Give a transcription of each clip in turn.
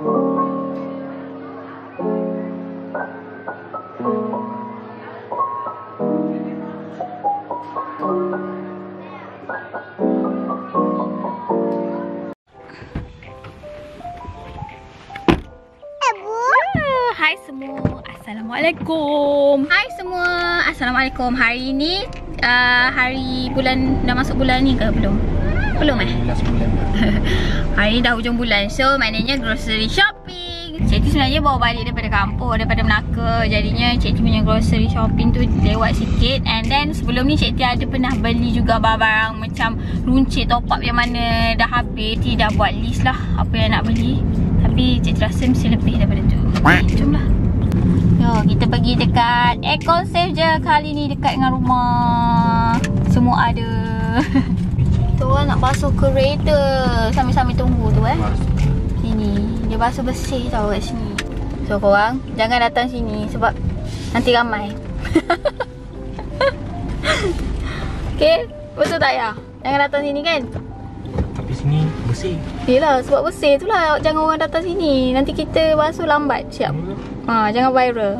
Hai semua, Assalamualaikum. Hai semua, Assalamualaikum. Hari ni hari bulan, dah masuk bulan ni ke belum? Belum Last bulan. Hari ni dah hujung bulan. So maknanya grocery shopping. Cik T sebenarnya bawa balik daripada kampung, daripada Melaka. Jadinya Cik T punya grocery shopping tu lewat sikit. And then sebelum ni Cik T ada pernah beli juga barang-barang macam runcit top up yang mana dah habis. T dah buat list lah apa yang nak beli. Tapi Cik T rasa mesti lebih daripada tu. Jomlah. Yo, kita pergi dekat Aircon Safe je kali ni, dekat dengan rumah. Semua ada. Tu orang nak basuh kereta sambil-sambil tunggu tu Sini, dia basuh bersih tau kat sini. So korang jangan datang sini sebab nanti ramai. Okay, betul tak ya? Jangan datang sini kan? Tapi sini bersih. Yelah, sebab bersih tu lah jangan orang datang sini. Nanti kita basuh lambat, siap? Jangan viral.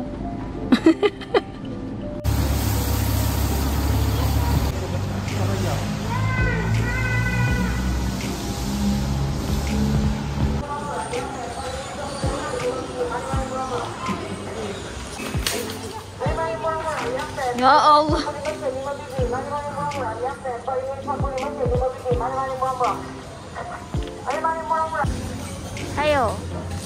Ya Allah. Ayo.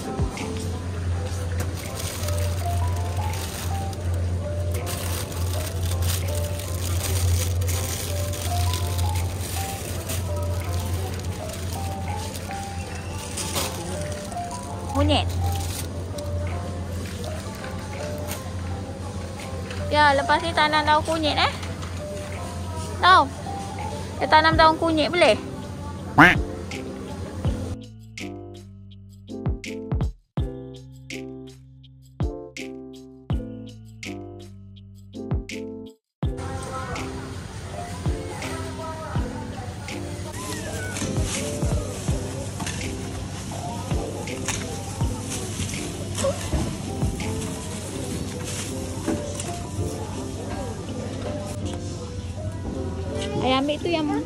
Kunyit. Ya, lepas ni tanam daun kunyit Tahu? Dia tanam daun kunyit boleh? Ayah ambil tu yang 4.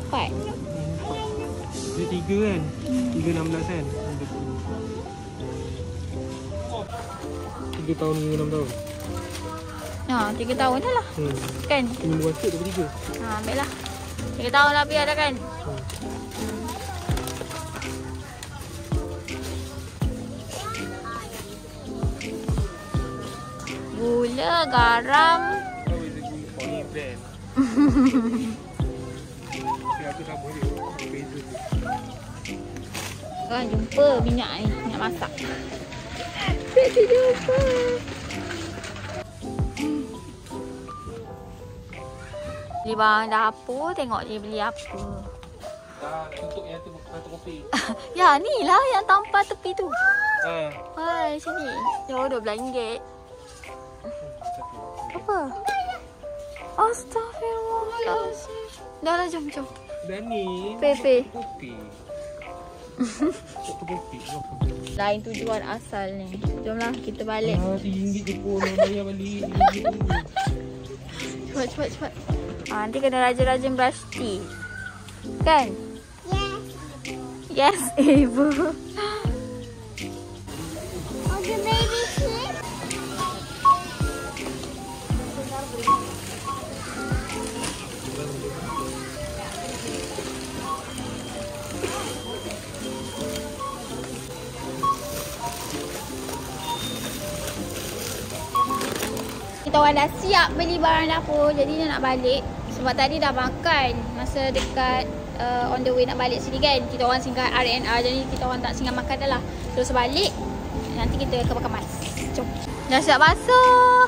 Dia 3 kan? 3.16 kan? 3 tahun ke 6 tahun? 3 tahun dah lah. Kan? Ini buat cek daripada 3. Ambil lah. 3 tahun lah biar dah kan? Gula, garam. Kan jumpa minyak ni, minyak masak. Kita jumpa. Beli barang dapur, tengok dia beli apa. Dah tutup yang tu kartu kopi. Ya, ni lah yang tampar tepi tu. Hai, sini. Yo, RM12. Apa? Astaghfirullahaladzim. Dah lah, jom. Dah ni. Pepe. Kopi. Kopi. Lain tujuan asal ni. Jomlah kita balik. RM1 je pun bayar balik. Cepat. Nanti kena rajin-rajin brush teeth. Kan? Yes, ibu. Okay, baby sheep. Kita orang dah siap beli barang dapur. Jadi dia nak balik. Sebab tadi dah makan masa dekat on the way nak balik sini kan. Kita orang singgah R&R. Jadi kita orang tak singgah makan dah lah. Terus balik. Nanti kita kemas. Jom. Dah siap basuh.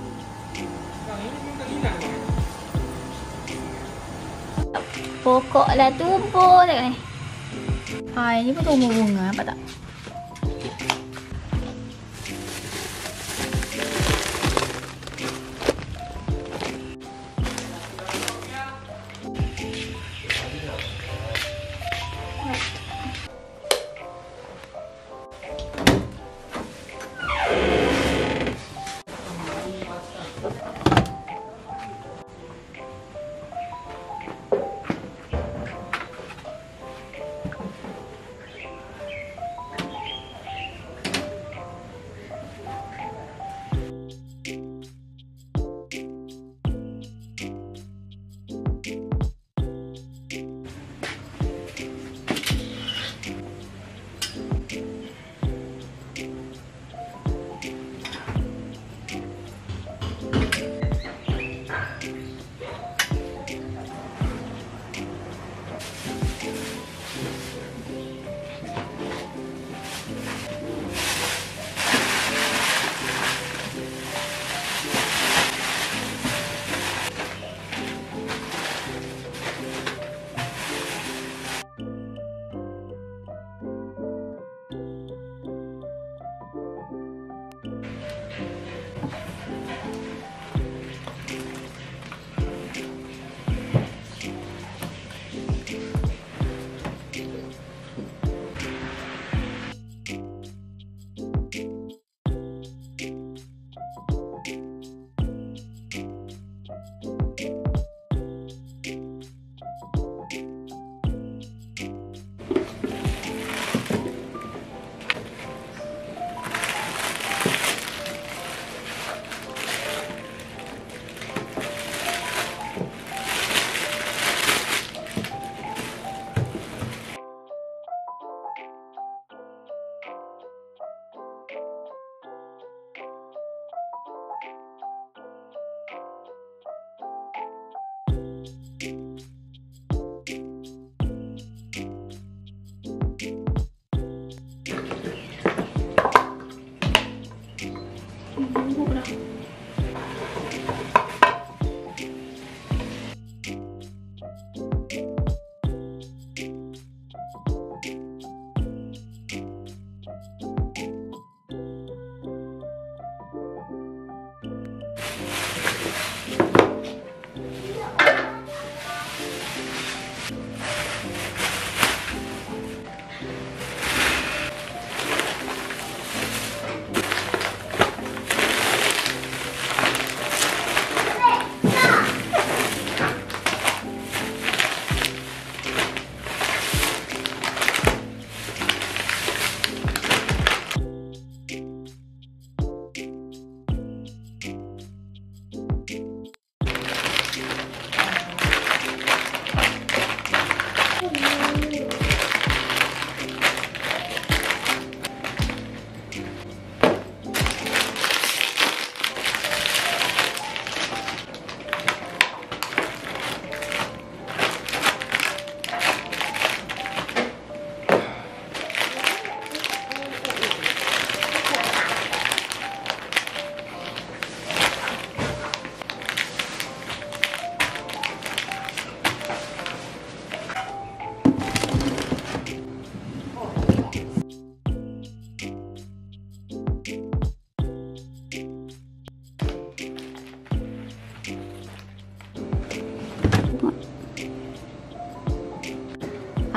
Pokok dah tumbuh. Tengok ni. Ini pun tumbuh bunga. Nampak tak?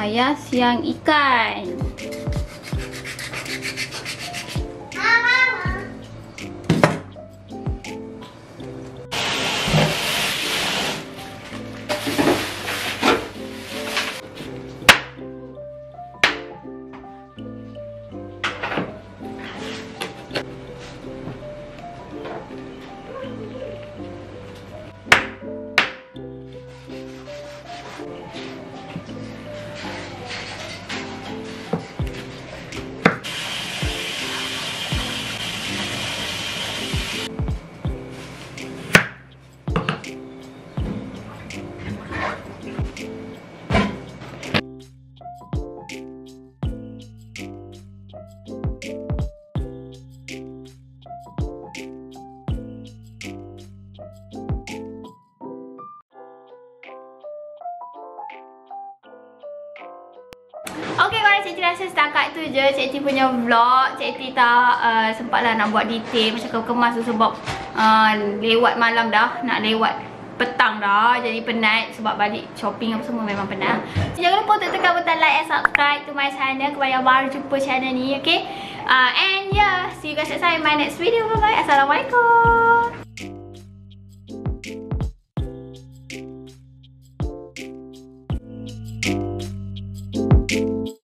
Ayah siang ikan. Okay guys, Cik T rasa setakat tu je Cik T punya vlog. Cik T tak sempatlah nak buat detail macam kemas tu sebab lewat malam dah, nak lewat petang dah. Jadi penat sebab balik shopping apa semua, memang penat. So, jangan lupa untuk tekan butang like and subscribe to my channel kepada yang baru jumpa channel ni, okay? And yeah, see you guys next time in my next video. Bye bye. Assalamualaikum.